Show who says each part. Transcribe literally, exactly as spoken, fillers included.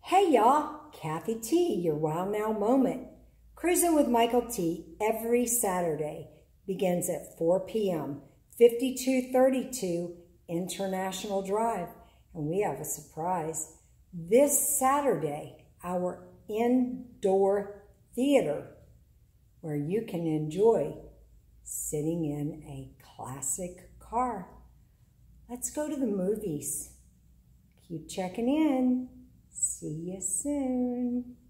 Speaker 1: Hey y'all, Kathy T, your Wow Now moment. Cruisin' with Michael T every Saturday begins at four p m fifty-two thirty-two International Drive. And we have a surprise. This Saturday, our indoor theater where you can enjoy sitting in a classic car. Let's go to the movies. Keep checking in. See you soon.